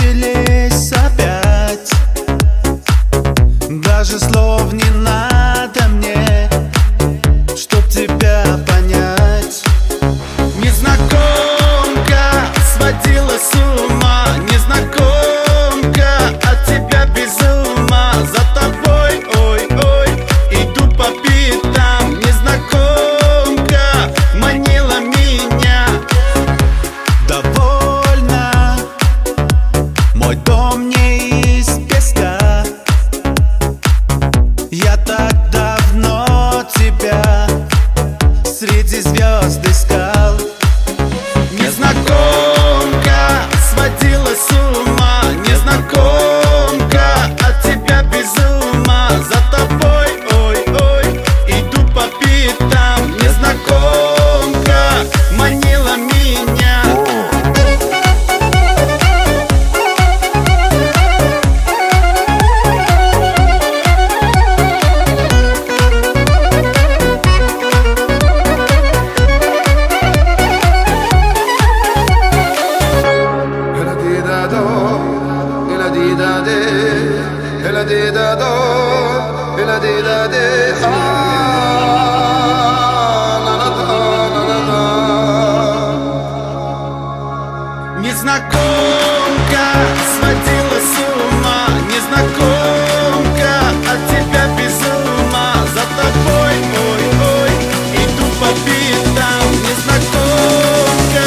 встретились опять. Даже слов не надо мне, чтоб тебя понять. Незнакомка сводила с ума, незнакомка от тебя без ума. За тобой, ой-ой, иду по пятам. Незнакомка манила меня. Довольно, мой дом не из песка. Я так давно тебя среди звезд искал. Незнакомка сводила с ума, незнакомка от тебя без ума. За тобой, ой-ой, иду по пятам. Незнакомка манила меня. Незнакомка сводила с ума, незнакомка от тебя без ума. За тобой, ой-ой, иду по пятам. Незнакомка,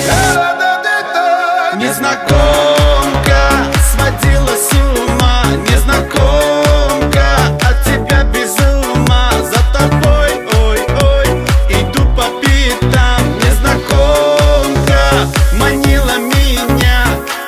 незнакомка сводила с ума, незнакомка от тебя без ума. За тобой, ой-ой, иду по пятам. Незнакомка манила меня.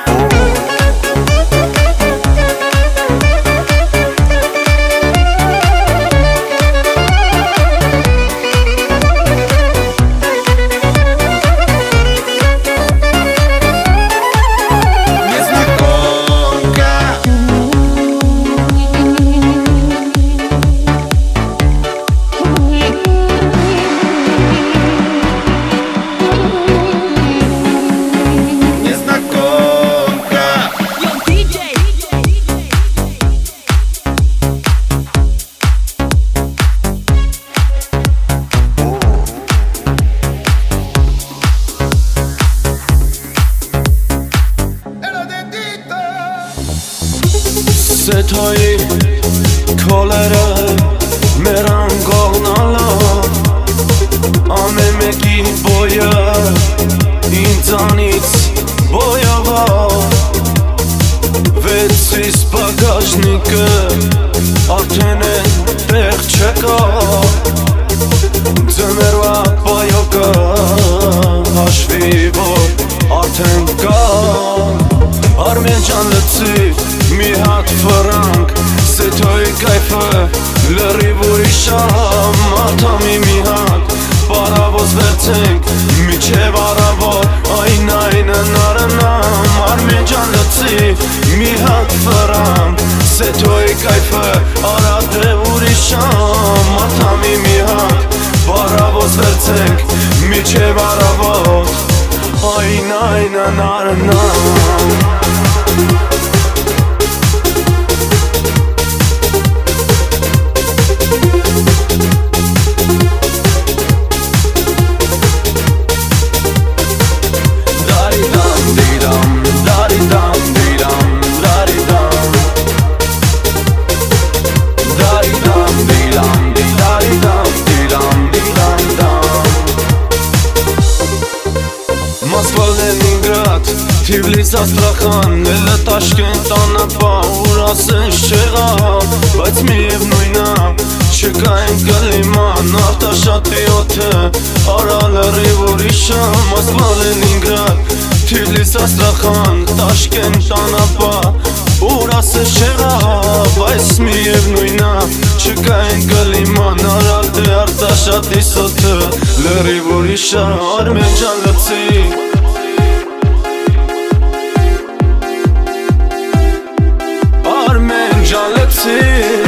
ستایی کالره میرم گاغنالا ամեմեկի բոյը ինձանից բոյավա վեցիս բագաժնիկը արդեն են տեղ չեկա ձմերվա պայոկը հաշվի որ արդեն կա Արմեն ջան լծի մի հատ վրանք Սեթոյի կայֆը լրիվ ուրիշամ Ատամի մի հատ պարավոզ վերցենք Միջև առավոտ այն նարնամ Արմեն ջան լծի մի հատ վրանք Սեթոյի կայֆը արատ է ուրիշամ Ատամի մի հատ պարավոզ վերցենք Միջև առավոտ այն նարնամ Թիվլիս Աստրախան, էլը Տաշկենտ անապա, ուր ասես չեղա, բայց միևնույնա, չկա են կլիման, արտաշատի օթը, արա լրիվ ուրիշա, Մոսկվա Լենինգրադ, Թիվլիս Աստրախան, Տաշկենտ անապա, ուր ասես չեղա, բայց միևնույնա, չկա են կլիման, արա դե արտաշատի սոթը, լրիվ ուրիշա, Արմեն ջան լծի Let's see